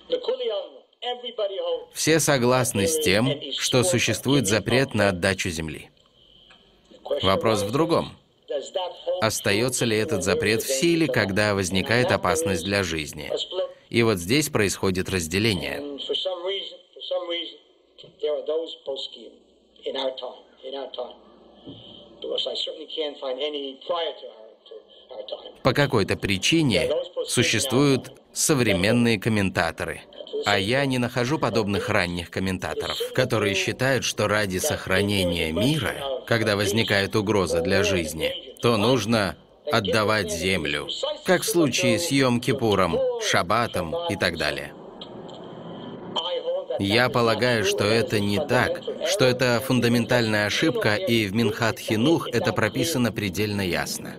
Все согласны с тем, что существует запрет на отдачу земли. Вопрос в другом. Остается ли этот запрет в силе, когда возникает опасность для жизни? И вот здесь происходит разделение. По какой-то причине существуют современные комментаторы. А я не нахожу подобных ранних комментаторов, которые считают, что ради сохранения мира, когда возникает угроза для жизни, то нужно отдавать землю, как в случае с Йом-Кипуром, Шаббатом и так далее. Я полагаю, что это не так, что это фундаментальная ошибка, и в Минхат Хинух это прописано предельно ясно.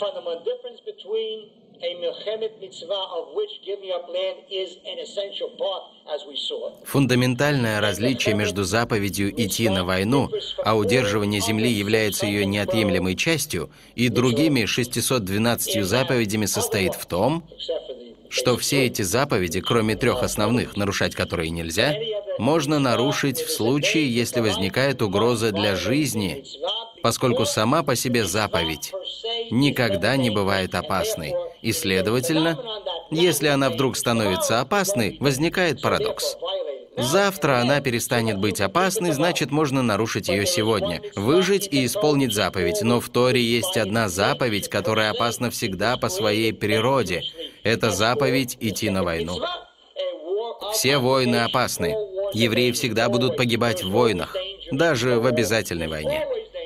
Фундаментальное различие между заповедью идти на войну, а удерживание земли является ее неотъемлемой частью, и другими 612 заповедями состоит в том, что все эти заповеди, кроме 3 основных, нарушать которые нельзя, можно нарушить в случае, если возникает угроза для жизни, поскольку сама по себе заповедь никогда не бывает опасной. И, следовательно, если она вдруг становится опасной, возникает парадокс. Завтра она перестанет быть опасной, значит, можно нарушить ее сегодня, выжить и исполнить заповедь. Но в Торе есть одна заповедь, которая опасна всегда по своей природе. Это заповедь идти на войну. Все войны опасны. Евреи всегда будут погибать в войнах, даже в обязательной войне.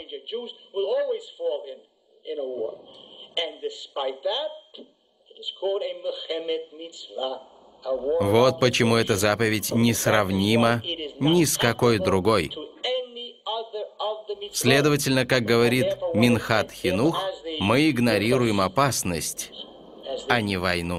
Вот почему эта заповедь несравнима ни с какой другой. Следовательно, как говорит Минхат Хинух, мы игнорируем опасность, а не войну.